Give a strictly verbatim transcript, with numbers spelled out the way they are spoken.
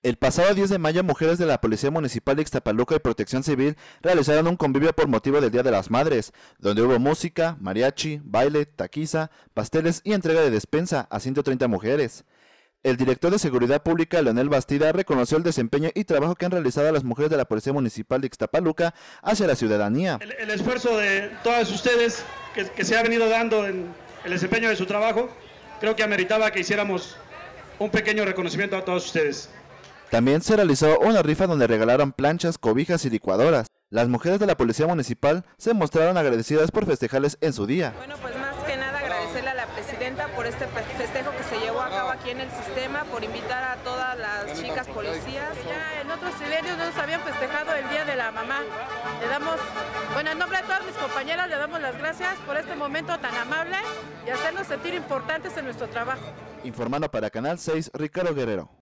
El pasado diez de mayo, mujeres de la Policía Municipal de Ixtapaluca y Protección Civil realizaron un convivio por motivo del Día de las Madres, donde hubo música, mariachi, baile, taquiza, pasteles y entrega de despensa a ciento treinta mujeres. El director de Seguridad Pública, Leonel Bastida, reconoció el desempeño y trabajo que han realizado las mujeres de la Policía Municipal de Ixtapaluca hacia la ciudadanía. El, el esfuerzo de todas ustedes que, que se ha venido dando en el desempeño de su trabajo, creo que ameritaba que hiciéramos un pequeño reconocimiento a todos ustedes. También se realizó una rifa donde regalaron planchas, cobijas y licuadoras. Las mujeres de la Policía Municipal se mostraron agradecidas por festejarles en su día. Bueno, pues más que nada agradecerle a la Presidenta por este festejo que se llevó a cabo aquí en el sistema, por invitar a todas las chicas policías. Ya en otros sirenios no nos habían festejado el Día de la Mamá. Le damos, bueno, en nombre de todas mis compañeras le damos las gracias por este momento tan amable y hacernos sentir importantes en nuestro trabajo. Informando para Canal seis, Ricardo Guerrero.